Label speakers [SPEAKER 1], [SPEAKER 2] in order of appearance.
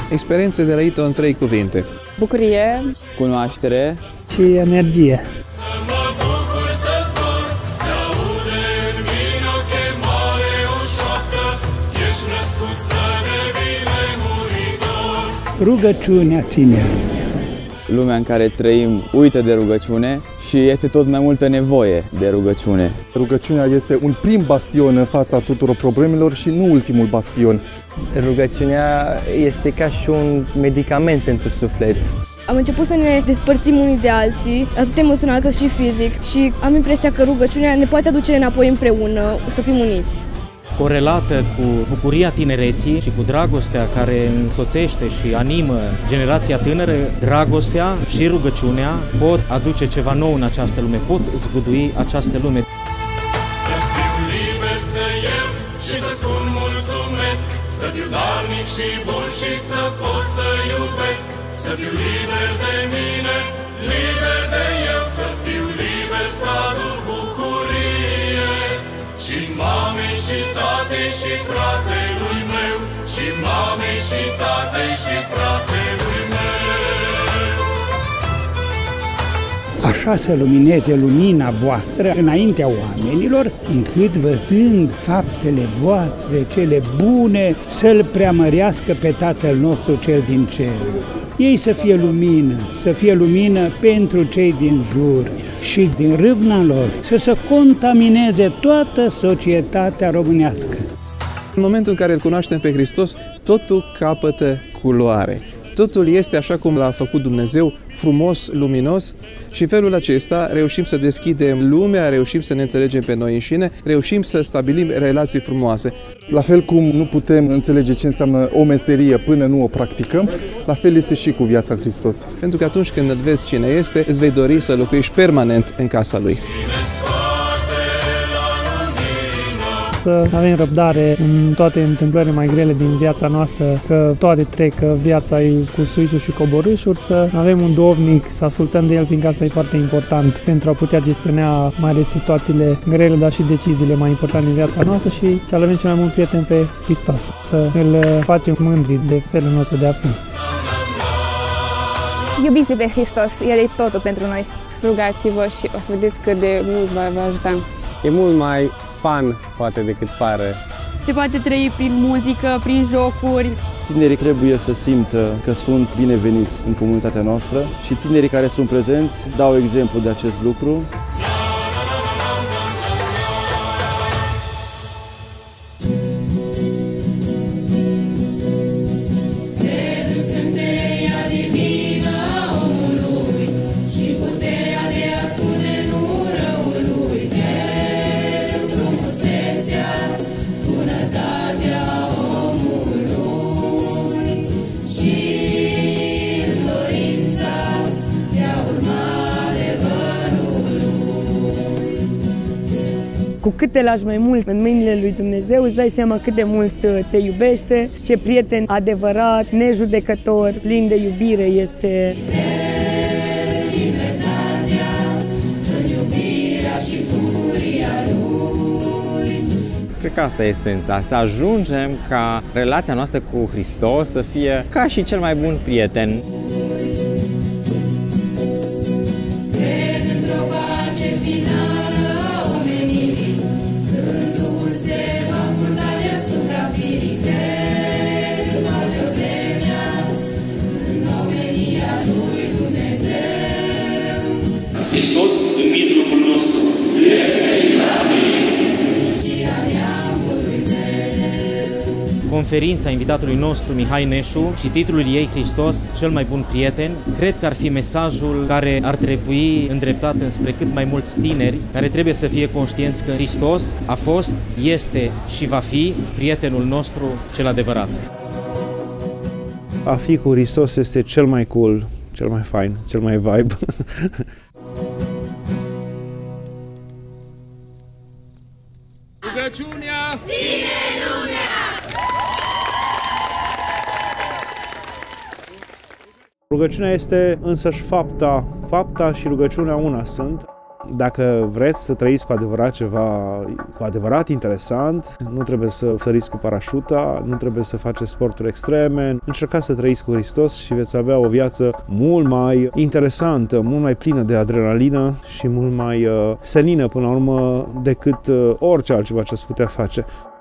[SPEAKER 1] Experiențe de la Ito în 3 cuvinte.
[SPEAKER 2] Bucurie,
[SPEAKER 3] cunoaștere
[SPEAKER 4] și energie.
[SPEAKER 5] Rugăciunea tinerilor.
[SPEAKER 3] Lumea în care trăim uită de rugăciune și este tot mai multă nevoie de rugăciune.
[SPEAKER 6] Rugăciunea este un prim bastion în fața tuturor problemelor și nu ultimul bastion.
[SPEAKER 7] Rugăciunea este ca și un medicament pentru suflet.
[SPEAKER 8] Am început să ne despărțim unii de alții, atât emoțional cât și fizic, și am impresia că rugăciunea ne poate aduce înapoi împreună, să fim uniți.
[SPEAKER 9] Corelată cu bucuria tinereții și cu dragostea care însoțește și animă generația tânără, dragostea și rugăciunea pot aduce ceva nou în această lume, pot zgudui această lume.
[SPEAKER 10] Să fiu liber să iert și să spun mulțumesc, să fiu darnic și bun și să pot să iubesc, să fiu liber de mine, liber de el, să fiu liber să aduc bucurie și mamei și tatei și fratelui meu, și mamei și tatei și fratelui meu.
[SPEAKER 5] Așa să lumineze lumina voastră înaintea oamenilor, încât văzând faptele voastre cele bune, să-L preamărească pe Tatăl nostru cel din cer. Ei să fie lumină pentru cei din jur și din râvna lor să se contamineze toată societatea românească.
[SPEAKER 1] În momentul în care îl cunoaștem pe Hristos, totul capătă culoare. Totul este așa cum l-a făcut Dumnezeu, frumos, luminos, și în felul acesta reușim să deschidem lumea, reușim să ne înțelegem pe noi înșine, reușim să stabilim relații frumoase.
[SPEAKER 6] La fel cum nu putem înțelege ce înseamnă o meserie până nu o practicăm, la fel este și cu viața în Hristos.
[SPEAKER 1] Pentru că atunci când îl vezi cine este, îți vei dori să locuiești permanent în casa Lui.
[SPEAKER 4] Să avem răbdare în toate întâmplările mai grele din viața noastră, că toate trec, că viața e cu suișuri și coborâșuri, să avem un duhovnic, să ascultăm de el, fiindcă asta e foarte important pentru a putea gestiona mai ales situațiile grele, dar și deciziile mai importante din viața noastră și să avem cel mai mult prieten pe Hristos, să îl facem mândri de felul nostru de a fi.
[SPEAKER 2] iubiți pe Hristos, El e totul pentru noi.
[SPEAKER 11] Rugați-vă și o să vedeți cât de mult vă ajuta.
[SPEAKER 12] E mult mai fun, poate, decât pare.
[SPEAKER 13] Se poate trăi prin muzică, prin jocuri.
[SPEAKER 14] Tinerii trebuie să simtă că sunt bineveniți în comunitatea noastră și tinerii care sunt prezenți dau exemplu de acest lucru.
[SPEAKER 15] Cu cât te lași mai mult în mâinile lui Dumnezeu, îți dai seama cât de mult te iubește, ce prieten adevărat, nejudecător, plin de iubire este.
[SPEAKER 16] Cred că asta e esența, să ajungem ca relația noastră cu Hristos să fie ca și cel mai bun prieten.
[SPEAKER 10] Hristos în mijlocul nostru.
[SPEAKER 9] Conferința invitatului nostru, Mihai Neșu, și titlul ei, Hristos, cel mai bun prieten, cred că ar fi mesajul care ar trebui îndreptat înspre cât mai mulți tineri, care trebuie să fie conștienți că Hristos a fost, este și va fi prietenul nostru cel adevărat.
[SPEAKER 17] A fi cu Hristos este cel mai cool, cel mai fain, cel mai vibe.
[SPEAKER 10] Rugăciunea ține lumea!
[SPEAKER 17] Rugăciunea este însăși fapta. Fapta și rugăciunea una sunt. Dacă vreți să trăiți cu adevărat ceva cu adevărat interesant, nu trebuie să săriți cu parașuta, nu trebuie să faceți sporturi extreme, încercați să trăiți cu Hristos și veți avea o viață mult mai interesantă, mult mai plină de adrenalină și mult mai senină până la urmă decât orice altceva ce ați putea face.